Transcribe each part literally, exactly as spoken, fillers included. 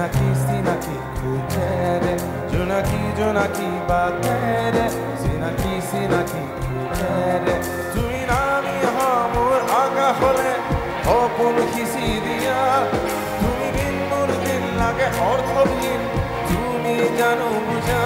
চিনাকি চিনাকি খুঁজেৰে জোনাকি জোনাকি বাটেৰে চিনাকি চিনাকি খুঁজেৰে তুমি নামি অহা মোৰ আকাশলে সপোন সিঁচি দিয়া তুমি বিন মোৰ দিন লাগে অৰ্থহীন তুমি জানো বুজা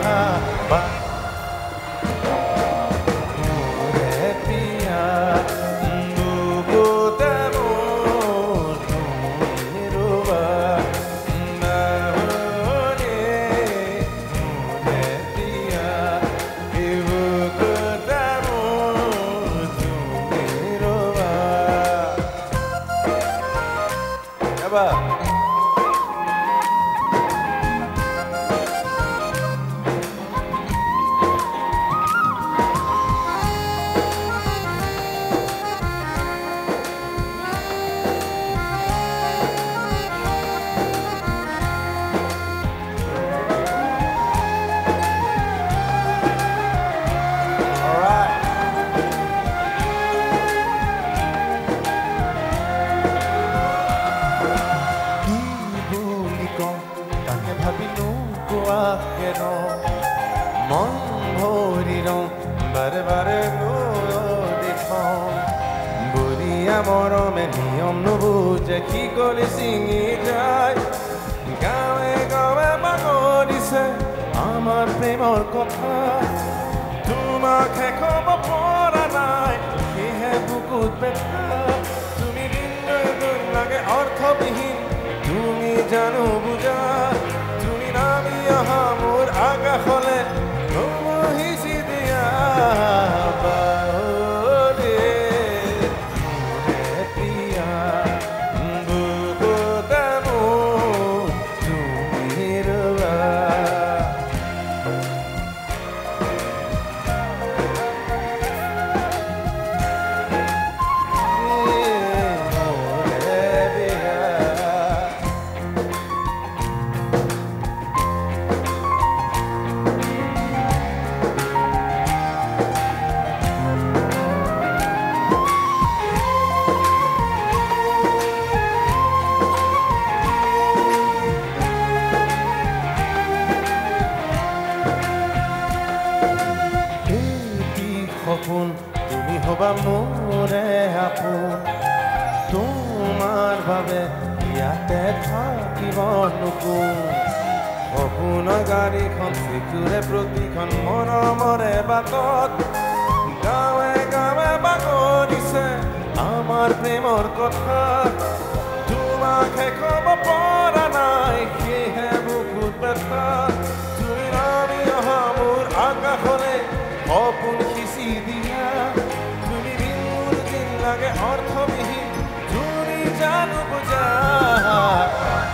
মন ভৰি ৰং বাৰে বাৰে দেখুৱাওঁ বলিয়া মৰমে নিয়ম নুবুজে কি কৰি ছিঙি যায় গাঁৱে গাঁৱে বাগৰিছে আমাৰ প্ৰেমৰ কথা তোমাক ক'ব পৰা নাই সেয়েহে বুকুত বেথা তুমি দিন দুই লাগে অৰ্থবিহীন তুমি জানো বুজা তুমি নামি অহা মোৰ আকাশলে সিঁচি দিয়া বাৰে মোৰে প্ৰিয়া বুকুতে মোৰ তুমি ৰোৱা সপোন তুমি হবা মোৰে আপোন তোমাৰ বাবে ইয়াতে থাকিব নুকুন সপোনৰ গাড়ীখন চিকুৰে প্ৰতিখন মৰমৰে বাটত গাঁৱে গাঁৱে বাগৰিছে আমাৰ প্ৰেমৰ কথা তোমাক ক'ব পৰা নাই সেয়েহে বুকুত বেথা তুমি নামি অহা মোৰ আকাশলে সপোন সিঁচি দিয়া তুমি বিন মোৰ দিন লাগে অৰ্থবিহীন তুমি জানো বুজা